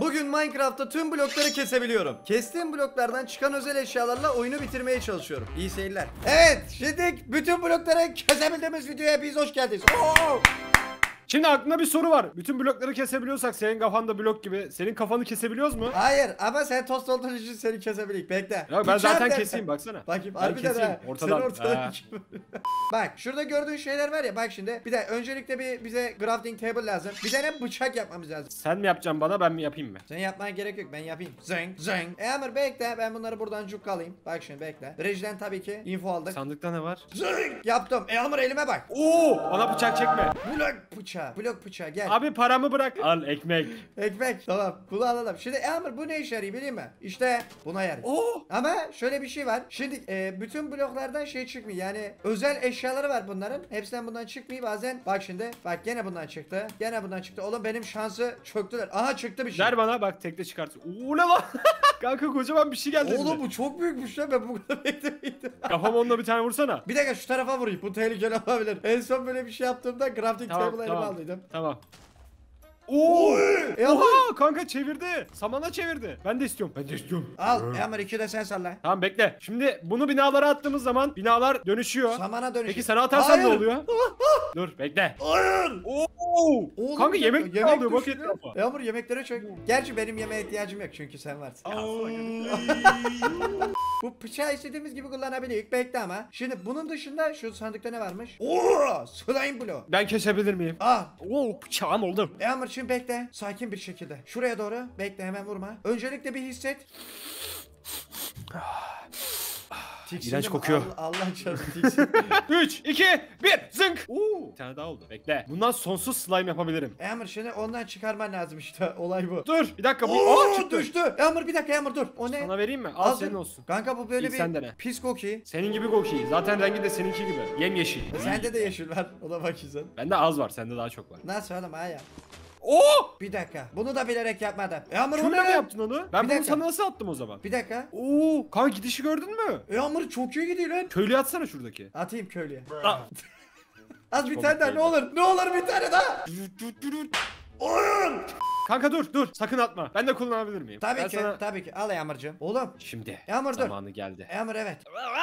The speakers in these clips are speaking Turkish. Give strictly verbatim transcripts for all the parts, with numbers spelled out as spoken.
Bugün Minecraft'ta tüm blokları kesebiliyorum. Kestiğim bloklardan çıkan özel eşyalarla oyunu bitirmeye çalışıyorum. İyi seyirler. Evet, şimdi bütün blokları kesebildiğimiz videoya biz hoş geldiniz. Oo! Şimdi aklımda bir soru var. Bütün blokları kesebiliyorsak senin kafanda blok gibi, senin kafanı kesebiliyoruz mu? Hayır ama sen tost olduğun için seni kesebilik. Bekle. Ya ben Bıçağı zaten ver keseyim sen. baksana. Bakayım Ben harbiden keseyim ha. ortadan. Sen ortadan. Ha. Bak şurada gördüğün şeyler var ya, bak şimdi. Bir de öncelikle bir bize crafting table lazım. Bir tane bıçak yapmamız lazım. Sen mi yapacaksın bana, ben mi yapayım mı? Sen yapmana gerek yok, ben yapayım. Zeng zeng. E Amr bekle, ben bunları buradan cukkalayayım. Bak şimdi bekle. Rejiden tabii ki info aldık. Sandıkta ne var? Zeng yaptım. E Amr elime bak. Oo! Bana bıçak çekme. Blok bıçağı. Blok bıçağı gel. Abi paramı bırak. Al ekmek. Ekmek. Tamam. Bunu alalım. Şimdi e Amr bu ne işe yarıyor bileyim mi? İşte buna yarıyor. Oo! Ama şöyle bir şey var. Şimdi e, bütün bloklardan şey çıkmıyor. Yani özel eşyaları var bunların. Hepsinden bundan çıkmıyor bazen. Bak şimdi. Bak gene bundan çıktı. Gene bundan çıktı. Oğlum benim şansı çöktüler. Aha çıktı bir şey. Ver bana, bak tekte çıkartsın. Oo ne lan? Kanka kocaman bir şey geldi. Oğlum elime. bu çok büyükmüş ya, ben bu kadar beklemiyordum. Kafama onunla bir tane vursana. Bir dakika şu tarafa vurayım. Bu tehlikeli olabilir. En son böyle bir şey yaptığımda crafting Tamam table elime tamam. aldıydım. Tamam. Oo! E Amr. Oha kanka çevirdi. Samana çevirdi. Ben de istiyorum. Ben de istiyorum. Al. E Amr iki de sen salla. Tamam bekle. Şimdi bunu binalara attığımız zaman binalar dönüşüyor. Samana dönüş. Peki sana atarsan ne Hayır. oluyor? Dur bekle. Hayır. Oo! Oğlum, Kanka bir yemek, dakika, yemek alıyor bak düşüyor. etrafa. Yağmur yemeklere çok. Gerçi benim yemeğe ihtiyacım yok çünkü sen varsın. Bu bıçağı istediğimiz gibi kullanabiliyoruz. Bekle ama. Şimdi bunun dışında şu sandıkta ne varmış? Oo, slime bloğu. Ben kesebilir miyim? Ah. Oo bıçağım oldu. Yağmur şimdi bekle. Sakin bir şekilde. Şuraya doğru. Bekle, hemen vurma. Öncelikle bir hisset. Tiksindim. İğrenç kokuyor. Allah, Allah çarpsın tiksin. üç, iki, bir, zınk. Oo, bir tane daha oldu. Bekle. Bundan sonsuz slime yapabilirim. Yağmur şimdi ondan çıkarman lazım işte. Olay bu. Dur bir dakika bu. Oo, Aa çıktı. düştü. Yağmur bir dakika, Yağmur dur. O ne? Sana vereyim mi? Al Al, senin dur. olsun. Kanka bu böyle İlk bir sen dene. pis kokuyor. Senin gibi kokuyor. Zaten rengi de seninki gibi. Yemyeşil. Sende de yeşil var. O da bak güzel. Bende az var. Sende daha çok var. Nasıl oğlum ha ya? Oo! Bir dakika. Bunu da bilerek yapmadım. Yağmur bu Şöyle ne? mi yaptın onu? Ben Bir bunu dakika. sana nasıl attım o zaman? Bir dakika. Oo! Kanka gidişi gördün mü? Yağmur çok iyi gidiyor lan. Köylüye atsana şuradaki. Atayım köylüye. Aa. Az bir Çok tane daha, ne mutluyum. olur. Ne olur bir tane daha. Oyun. Kanka dur dur sakın atma. Ben de kullanabilir miyim? Tabii Ben ki. sana- Tabii ki. Al Yağmurcuğum. Oğlum. Şimdi Yağmur dur. zamanı geldi. Yağmur evet.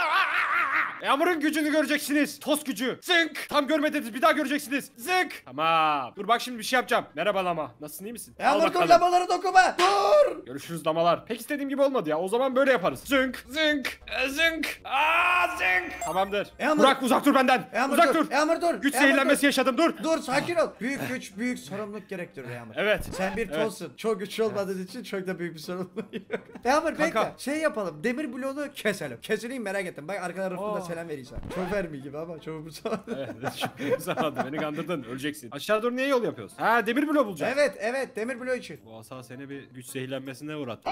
Yağmur'un gücünü göreceksiniz. Toz gücü. Zınk. Tam görmediniz, bir daha göreceksiniz. Zınk. Tamam. Dur bak şimdi bir şey yapacağım. Merhaba lama. Nasılsın, iyi misin? Al Yağmur dur, bakalım. lamaları dokuma. Dur. Görüşürüz lamalar. Pek istediğim gibi olmadı ya. O zaman böyle yaparız. Zınk. Zınk. e, Zınk. Aa zınk. Tamamdır. Yağmur. Burak uzak dur benden. Yağmur uzak dur. dur. Yağmur dur. Güç Yağmur zehirlenmesi yaşadım dur. Dur. Dur sakin ol. Büyük güç, büyük sorumluluk gerektirir Yağmur. Evet. Sen bir Evet. tozsun. Çok güçlü olmadığın için çok da büyük bir sorumluluk yok. Yağmur bekle. Kanka. Şey yapalım. Demir bloğunu keselim. Kesileyim, merak ettim. Bak arkadan Rıfkı'da Aa. selam vereyim sana. Çok vermiyor gibi ama çok bu zaman. Evet. Çok zamandı. Beni kandırdın. Öleceksin. Aşağı doğru niye yol yapıyorsun? Ha demir bloğu bulacağız. Evet evet, demir bloğu için. Bu asa seni bir güç zehirlenmesine uğrattı.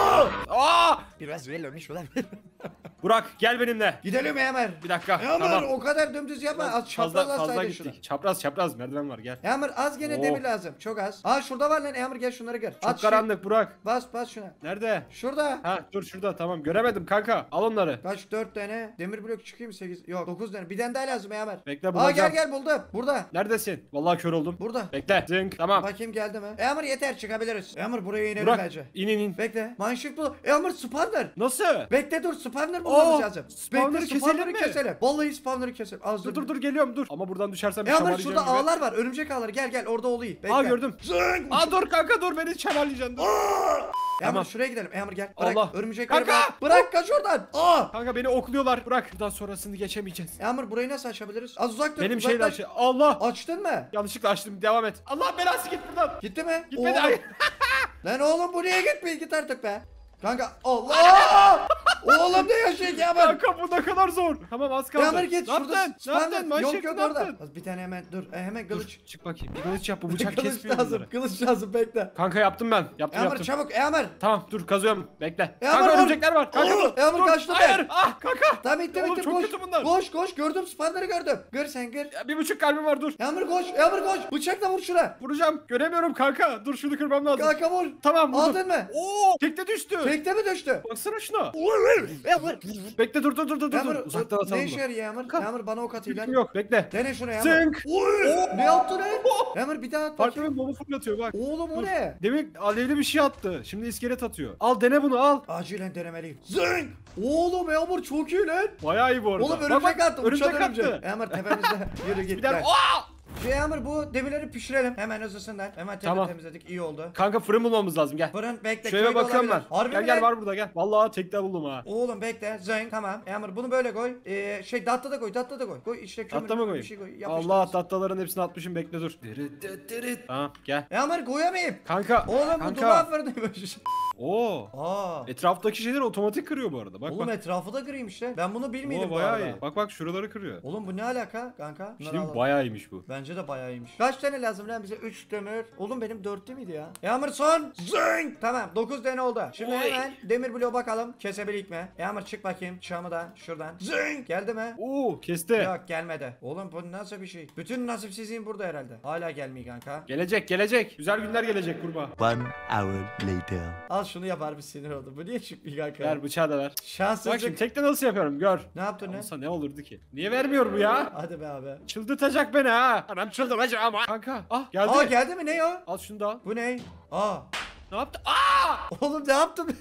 Aa! Biraz zehirlenmiş ulan. Burak gel benimle. Gidelim Yağmur. Bir dakika. Yağmur tamam. o kadar dümdüz yapma. Az fazla çapraz fazla alsaydın gittik. şunu. Çapraz çapraz merdiven var gel. Yağmur az gene Oo. demir lazım. Çok az. Aa şurada var lan Yağmur, gel şunları gör. Çok At şu- karanlık Burak. Bas bas şuna. Nerede? Şurada. Ha dur şurada tamam göremedim kanka. Al onları. Kaç, dört tane demir blok çıkayım, sekiz yok dokuz tane. Bir tane daha lazım Yağmur. Bekle Aa bulacağım. gel gel buldum. Burada. Neredesin? Vallahi kör oldum. Burada. Bekle. Zınk. Tamam. Bakayım geldi mi? Yağmur yeter, çıkabiliriz. Yağmur buraya inelim Burak bence. in in in. Bekle. Mineshift bu. Yağmur spawner. Nasıl? Bekle dur, spawner bulmamız Oo, lazım. spawner'ı Bekle, keselim spawner'ı mi? keselim. Vallahi spawner'ı keselim. Az Dur dur dur geliyorum dur. Ama buradan düşersem bir Yağmur şamarlayacağım şurada gibi. ağlar var. Örümcek ağları. Gel gel orada oluyor. Bekle. Aa gördüm. Zıng. Aa dur kanka dur beni şamarlayacaksın dur. Yağmur Tamam. şuraya gidelim. Yağmur gel. Bırak. Allah. Örümcekleri Kanka. bırak. Bırak kaç oradan. Aa. Kanka beni okluyorlar. Bırak. Buradan sonrasını geçemeyeceğiz. Yağmur burayı nasıl açabiliriz? Az uzak dur. Benim uzaklaş. şeyler şey. Allah. Açtın mı? Yanlışlıkla açtım. Devam et. Allah belası git buradan. Gitti mi? Gitmedi. Oğlum. Ay. Lan oğlum buraya gitme, git artık be. Kanka Allah! Oğlum ne yaşıyor Yağmur? Kanka bu ne kadar zor. Tamam az kaldı. Yağmur git Ne şurada. yaptın? Ne spawner- yaptın? Manşet Yok yok ne orada. yaptın? Az bir tane hemen dur. E, hemen Dur kılıç. çık bakayım. Bir kılıç yap bu bıçak Kılıç kesmiyor lazım. bunları. Kılıç lazım, bekle. Kanka yaptım ben. Yaptım Yağmur yaptım. çabuk Yağmur. Tamam dur kazıyorum. Bekle. Yağmur, kanka vur. örümcekler var. Kanka Oo, dur. Yağmur dur. kaçtı Hayır. ben. Ah kanka. Tamam bitti Oğlum bitti, çok koş. kötü bunlar. Koş koş, gördüm spawner'ı gördüm. Gör sen gör. Ya, bir buçuk kalbim var dur. Yağmur koş, Yağmur koş. Bıçakla vur şuna. Vuracağım. Göremiyorum kanka. Dur şunu kırmam lazım. Kanka vur. Tamam vurdum. Aldın mı? Oo tekte düştü. Tekte mi düştü? Baksana şuna. Yağmur. Bekle dur dur dur dur dur. Yağmur Uzaktan o- atalım ne mı? işe yarıyor Yağmur? Kalk. Yağmur bana ok atıyla. Fikrim yok bekle. Dene şunu Yağmur. Zınk. Oy! Ne yaptın lan? Yağmur bir daha at Farklı bakayım. bir bomba fırlatıyor bak. Oğlum o Dur. ne? Demin alevli bir şey attı. Şimdi iskelet atıyor. Al dene bunu al. Acilen denemeliyim. Zınk! Oğlum Yağmur çok iyi lan. Bayağı iyi bu arada. Oğlum Bak, örümcek bak, attı. Örümcek Uçan örümcek. attı. Yağmur tepemizde. Yürü git Bir daha. lan. Aa! Şey Yağmur bu demirleri pişirelim. Hemen hızlısından. Hemen Tamam. temizledik. İyi oldu. Kanka fırın bulmamız lazım gel. Fırın bekle. Şöyle köyde bakıyorum ben. olabilir. Harbi Gel mi gel lan? var burada gel. Vallahi tekte buldum ha. Oğlum bekle. Zeng tamam. Yağmur bunu böyle koy. Ee, şey datta da koy. Datta da koy. Koy işte kömür. Tatlı mı bir koyayım? şey koy. Yapıştır. Allah tatlıların hepsini atmışım bekle dur. Tamam gel. Yağmur koyamayayım. Kanka. Oğlum bu kanka. duman fırınıymış. Oo. Aa. Etraftaki şeyleri otomatik kırıyor bu arada. Bak Oğlum bak. etrafı da kırayım işte. Ben bunu bilmiyordum Oo, bu bayağı arada. iyi. Bak bak şuraları kırıyor. Oğlum bu ne alaka kanka? Bir Bunları şey diyeyim mi? alalım. Bayağı iyiymiş bu. Bence de bayağı iyiymiş. Kaç tane lazım lan bize? üç demir. Oğlum benim dörtte miydi ya? Yağmur son. Zing. Tamam dokuz tane oldu. Şimdi Oy. hemen demir bloğu bakalım. Kesebilik mi? Yağmur çık bakayım. Çamı da şuradan. Zing. Geldi mi? Oo kesti. Yok gelmedi. Oğlum bu nasıl bir şey? Bütün nasipsizliğin burada herhalde. Hala gelmiyor kanka. Gelecek gelecek. Güzel günler gelecek kurba. One hour later. Al şunu yapar bir sinir oldu. Bu niye çıkmıyor kanka? Ver bıçağı da ver. Şanssızlık. Bak şimdi tekte nasıl yapıyorum gör. Ne yaptın lan? Olsa ne olurdu ki? Niye vermiyor bu ya? Hadi be abi. Çıldırtacak beni ha. Anam çıldıracak ama. Kanka ah geldi. Aa geldi mi ne o? Al şunu da al. Bu ne? Aa. Ne yaptı? Aa! Oğlum ne yaptın?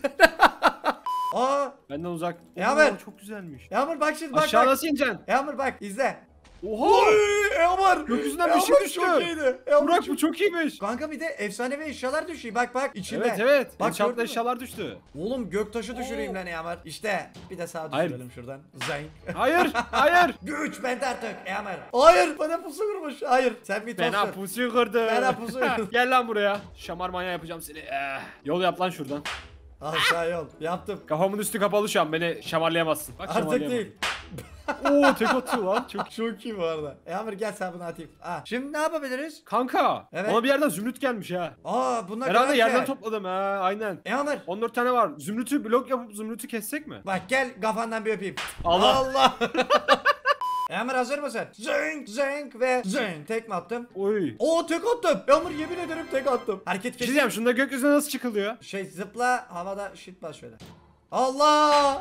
Aa. Benden uzak. Ya Oo, ben- çok güzelmiş. Yağmur bak şimdi bak Aşağı bak. nasıl ineceksin? Yağmur bak izle. Oha! Oy, Yağmur. Gökyüzünden bir şey Yağmur düştü. Çok iyiydi. Yağmur Burak çok- bu çok iyiymiş. Kanka bir de efsanevi eşyalar düşüyor. Bak bak içinde. Evet evet. Bak Enchantlı gördün mü? eşyalar düştü. Oğlum göktaşı düşüreyim Oo. lan Yağmur. İşte bir de sağa Hayır. düşürelim şuradan. Zeng. Hayır, hayır. Güç bende artık Yağmur. Hayır bana pusu kurmuş. Hayır sen bir Fena tost. pusuyu kırdı. Fena pusuyu kırdı. Gel lan buraya. Şamar manyağı yapacağım seni. Eh. Yol yap lan şuradan. Aşağı yol. Yaptım. Kafamın üstü kapalı şu an. Beni şamarlayamazsın. Bak, Artık şamarlayamam. değil. Oo tek atıyor lan. Çok. Çok iyi bu arada. Yağmur gel sen bunu atayım. Ha. Şimdi ne yapabiliriz? Kanka. Evet. Bana bir yerden zümrüt gelmiş ha. Aa bunlar Herhalde kadar yerden şey. topladım ha. Aynen. Yağmur. on dört tane var. Zümrütü blok yapıp zümrütü kessek mi? Bak gel kafandan bir öpeyim. Allah. Allah. Yağmur hazır mısın? Zeng zeng ve zeng. Tek mi attım? Oy. Oo tek attım. Yağmur yemin ederim tek attım. Hareket Bir şey kesin. diyeceğim. Şunda gökyüzüne nasıl çıkılıyor? Şey zıpla havada shit bas şöyle. Allah!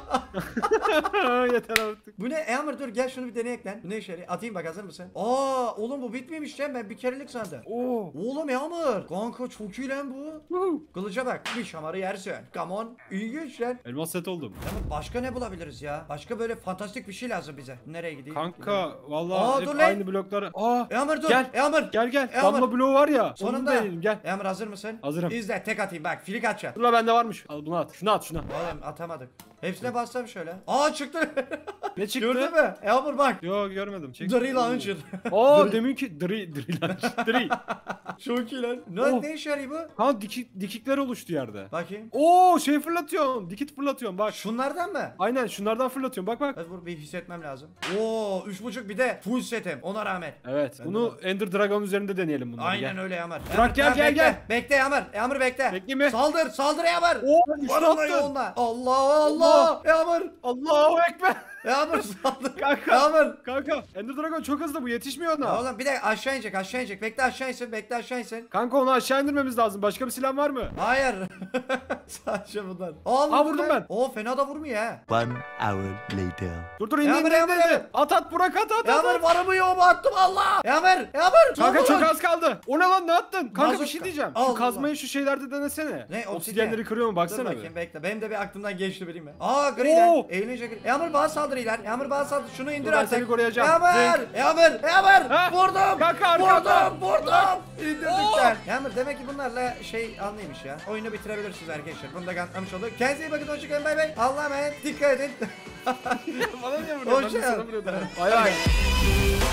Yeter artık. Bu ne? Yağmur dur gel şunu bir deneyek lan. Bu ne işe yarıyor? Atayım bak hazır mısın? Aa oğlum bu bitmemiş lan ben bir kerelik sandım. Oo. Oğlum Yağmur. Kanka çok iyi lan bu. Woo. Kılıca bak. Bir şamarı yersin. Come on. İlginç lan. Elmas set oldum. Yağmur başka ne bulabiliriz ya? Başka böyle fantastik bir şey lazım bize. Nereye gideyim? Kanka Aa, vallahi dur hep lan. aynı blokları. Aa. Yağmur dur. Gel. Yağmur. Gel gel. Yağmur. Damla bloğu var ya. Sonunda Sonunda. deneyelim gel. Yağmur hazır mısın? Hazırım. İzle tek atayım bak. Filik atacağım. Dur la bende varmış. Al bunu at. Şunu at şuna. Oğlum atamadık. Hepsine bassam şöyle. Aa çıktı. Ne çıktı? Gördün mü? Yağmur bak. Yo görmedim. Çek. Drill launcher. Oo deminki dri dri lan. Dri. Çok iyi lan. Ne, Oh. ne işe yarıyor bu? Ha dikik, dikikler oluştu yerde. Bakayım. Oo şey fırlatıyorum. Dikit fırlatıyorum bak. Şunlardan mı? Aynen şunlardan fırlatıyorum bak bak. Evet bunu bir hissetmem lazım. Oo üç buçuk bir de full setim. Ona rağmen. Evet. Ben bunu Ender Dragon üzerinde deneyelim bunları. Aynen gel. öyle Yağmur. Burak, Yağmur, gel, bekle. gel, Bekle Yağmur. Yağmur bekle. Bekleyeyim mi? Saldır saldır Yağmur. Oo üçlü Bana attın. yoluna. Allah Allah. Yağmur. Allahu Ekber. Yağmur saldır. Kanka. Yağmur. Kanka Ender Dragon çok hızlı bu yetişmiyor ona. Ya oğlum bir de aşağı inecek aşağı inecek. Bekle aşağı insin bekle aşağı insin. Kanka onu aşağı indirmemiz lazım. Başka bir silah var mı? Hayır. Sadece bundan. Allah Aa, vurdum ben. Oo fena da vurmuyor ha. One hour later. Dur dur indi Yağmur, indi Yağmur, indi. Yağmur. At at Burak at at at. Yağmur at. var mı yok mu attım Allah. Yağmur Yağmur. Kanka Vurun. çok az kaldı. O ne lan ne attın? Kanka Mazot bir şey ka- diyeceğim. Allah. Şu kazmayı şu şeylerde denesene. Ne, obsidyen? Obsidyenleri kırıyor mu Dur baksana bakayım bir. bekle. Benim de bir aklımdan geçti bileyim mi? Aa gri Oo. lan. Eğilince gri. Yağmur bana saldırıylar. Yağmur bana saldır. Şunu indir Dur, ben artık. seni koruyacağım. Yağmur. Zeng. Yağmur. Yağmur. Ha? Vurdum. Kanka, arkada. Vurdum. Vurdum. İndirdik Oo. sen. Yağmur demek ki bunlarla şey anlıymış ya. Oyunu bitirebilirsiniz arkadaşlar. Bunu da kanıtlamış olduk. Kendinize iyi bakın. Hoşçakalın. Bay bay. Allah'a emanet. Dikkat edin. Bana niye vuruyorsun? Ben de Hoşça sana kal. vuruyordum. Bay bay.